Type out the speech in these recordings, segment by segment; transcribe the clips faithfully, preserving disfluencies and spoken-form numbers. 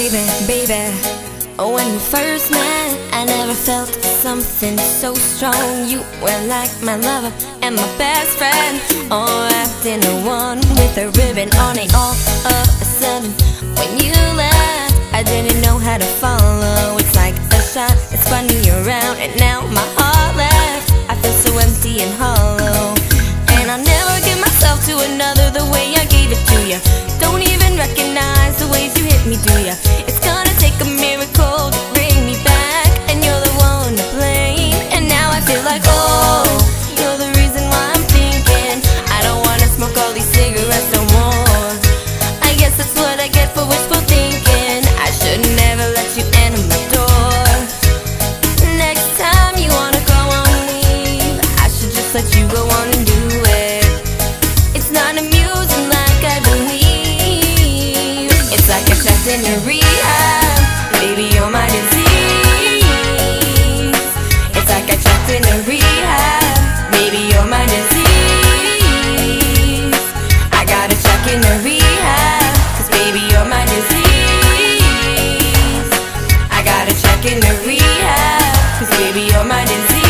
baby, baby. Oh, when we first met, I never felt something so strong. You were like my lover and my best friend. Oh, wrapped in a one with a ribbon on it. All of a sudden, when you left, I didn't know how to follow. It's like a shot that's spun me around, and now my heart left. I feel so empty and hollow, and I'll never give myself to another the way I gave it to you. Don't even recognize the ways you hit me, do ya? It's gonna take a miracle to bring me back, and you're the one to blame. And now I feel like, oh, you're the reason why I'm thinking I don't wanna smoke all these cigarettes no more. I guess that's what I get for wishful thinking. I should never let you enter my door. Next time you wanna go on leave, I should just let you go on and do it. It's not amusing like I believe. It's like I'm trapped in a rehab. Baby, you're my disease. It's like I'm trapped in a rehab. Baby, you're my disease. I gotta check in the rehab, cause baby, you're my disease. I gotta check in the rehab, cause baby, you're my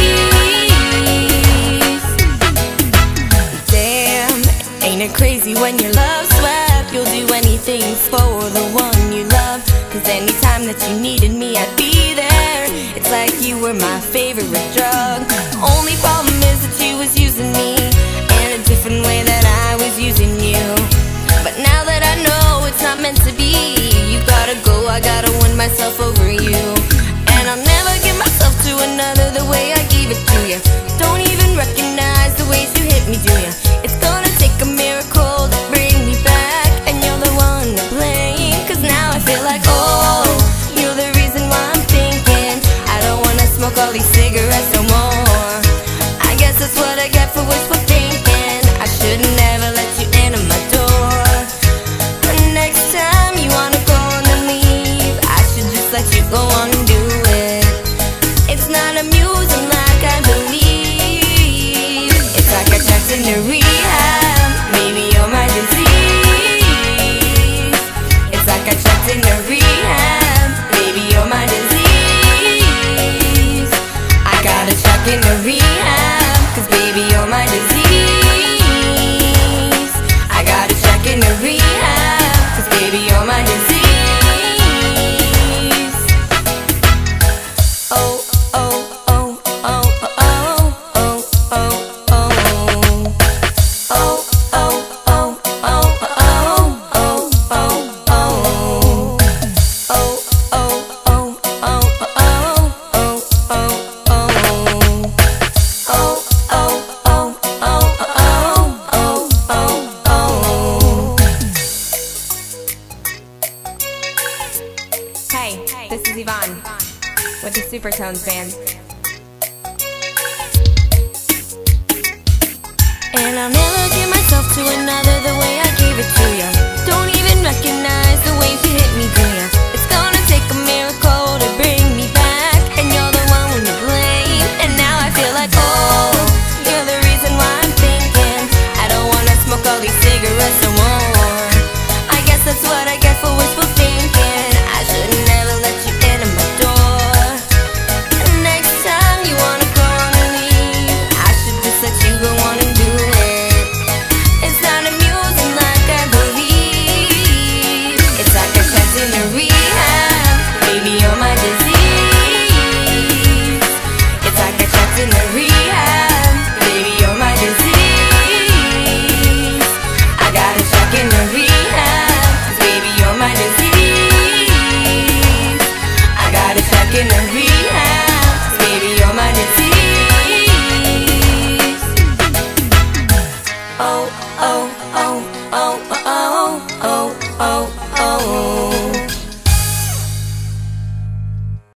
disease. Damn, ain't it crazy when your love swept? You'll do anything for the one you love, cause anytime that you needed me, I'd be there. It's like you were my favorite drug. Only problem is that you was using me in a different way that I was using you. But now that I know it's not meant to be, you gotta go, I gotta win myself over you. And I'll never give myself to another the way I gave it to you. Don't even recognize the ways you hit me, do ya? It's gonna take a miracle to bring me back, and you're the one to blame. Cause now I feel like, oh, you're the reason why I'm thinking I don't wanna smoke all these cigarettes no more. I guess that's what I get for wishful thinking. I should never let you enter my door. But next time you wanna go on and leave, I should just let you go on and do it. It's not amusing like I believe. It's like I checked in the rehab. Baby, you're my disease. It's like I checked in the rehab. Baby, you're my disease. I gotta check in the rehab, cause baby, you're my disease. I gotta check in the rehab, cause baby, you're my disease. Oh, oh, oh, oh, oh, oh, oh, oh. Oh, oh, oh, oh, oh, oh, oh, oh. Oh, oh, oh, oh, oh, oh, oh, oh. Oh, oh, oh, oh, oh, oh, oh. Hey, this is Yvonne with the Supertones band. And I'll never give myself to another the way I gave it to ya. Don't even recognize the ways you hit me, do ya?